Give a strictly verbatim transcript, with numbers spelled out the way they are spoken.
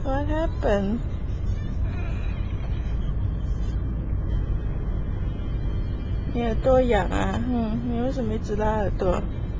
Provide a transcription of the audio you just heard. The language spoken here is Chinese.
What happened? 你耳朵痒啊？嗯，你为什么一直拉耳朵？